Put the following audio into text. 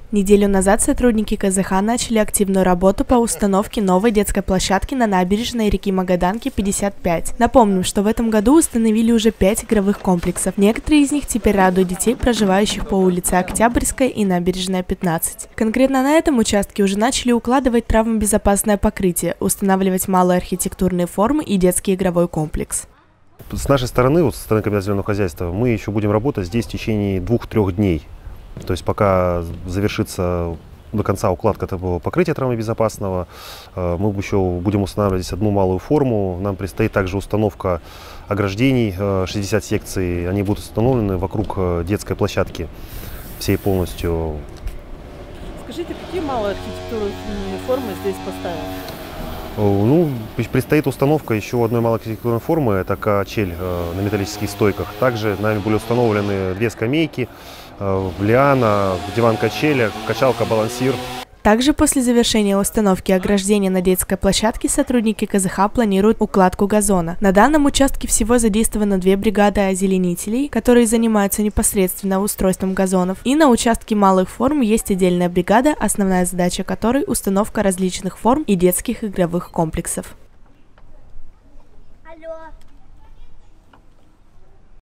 Неделю назад сотрудники КЗХ начали активную работу по установке новой детской площадки на набережной реки Магаданки 55. Напомним, что в этом году установили уже 5 игровых комплексов. Некоторые из них теперь радуют детей, проживающих по улице Октябрьская и набережная 15. Конкретно на этом участке уже начали укладывать травмобезопасное покрытие, устанавливать малые архитектурные формы и детский игровой комплекс. С нашей стороны, со стороны Комитета зеленого хозяйства, мы еще будем работать здесь в течение 2-3 дней. То есть пока завершится до конца укладка этого покрытия травмобезопасного, мы еще будем устанавливать здесь одну малую форму. Нам предстоит также установка ограждений, 60 секций, они будут установлены вокруг детской площадки всей полностью. Скажите, какие малые архитектурные формы здесь поставили? Ну, предстоит установка еще одной малой архитектурной формы, это качель на металлических стойках. Также нами были установлены 2 скамейки, лиана, диван-качеля, качалка-балансир. Также после завершения установки ограждения на детской площадке сотрудники КЗХ планируют укладку газона. На данном участке всего задействовано 2 бригады озеленителей, которые занимаются непосредственно устройством газонов. И на участке малых форм есть отдельная бригада, основная задача которой установка различных форм и детских игровых комплексов. Алло.